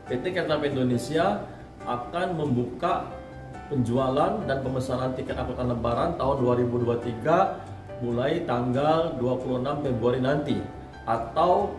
PT Kereta Api Indonesia akan membuka penjualan dan pemesanan tiket angkutan lebaran tahun 2023 mulai tanggal 26 Februari nanti atau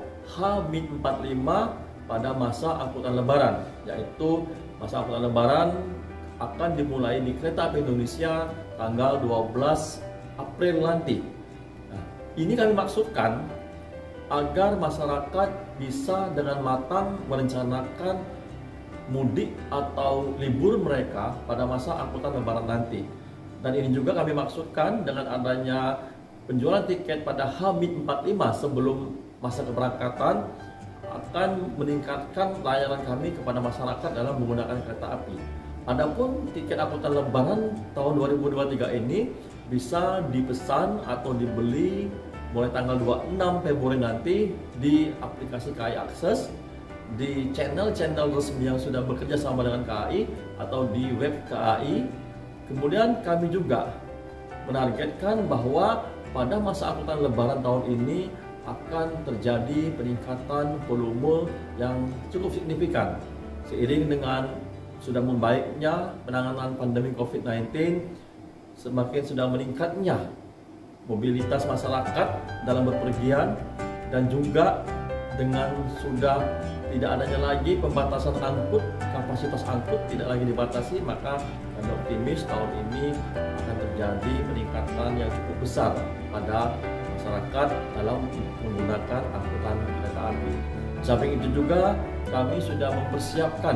H-45 pada masa angkutan lebaran, yaitu masa angkutan lebaran akan dimulai di Kereta Api Indonesia tanggal 12 April nanti. Nah, ini kami maksudkan agar masyarakat bisa dengan matang merencanakan mudik atau libur mereka pada masa angkutan lebaran nanti. Dan ini juga kami maksudkan dengan adanya penjualan tiket pada H-45 sebelum masa keberangkatan akan meningkatkan layanan kami kepada masyarakat dalam menggunakan kereta api. Adapun tiket angkutan lebaran tahun 2023 ini bisa dipesan atau dibeli mulai tanggal 26 Februari nanti di aplikasi KAI Akses, di channel-channel resmi yang sudah bekerja sama dengan KAI atau di web KAI. Kemudian kami juga menargetkan bahwa pada masa angkutan lebaran tahun ini akan terjadi peningkatan volume yang cukup signifikan seiring dengan sudah membaiknya penanganan pandemi COVID-19, semakin sudah meningkatnya mobilitas masyarakat dalam bepergian, dan juga dengan sudah tidak adanya lagi pembatasan angkut, kapasitas angkut tidak lagi dibatasi, maka kami optimis tahun ini akan terjadi peningkatan yang cukup besar pada masyarakat dalam menggunakan angkutan kereta api. Samping itu juga kami sudah mempersiapkan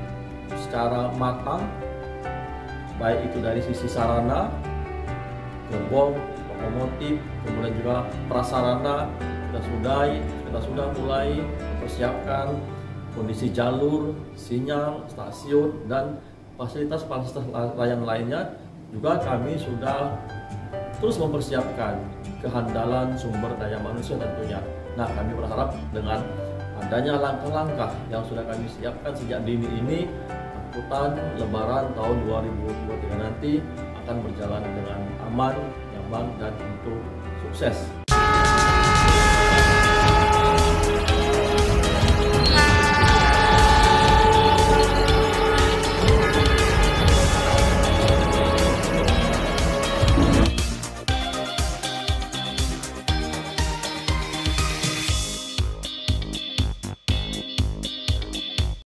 secara matang, baik itu dari sisi sarana, gerbong, lokomotif, kemudian juga prasarana. Kita sudah mulai mempersiapkan kondisi jalur, sinyal, stasiun, dan fasilitas-fasilitas layanan lainnya. Juga kami sudah terus mempersiapkan kehandalan sumber daya manusia tentunya. Nah, kami berharap dengan adanya langkah-langkah yang sudah kami siapkan sejak dini ini, angkutan lebaran tahun 2023 nanti akan berjalan dengan aman, nyaman, dan tentu sukses.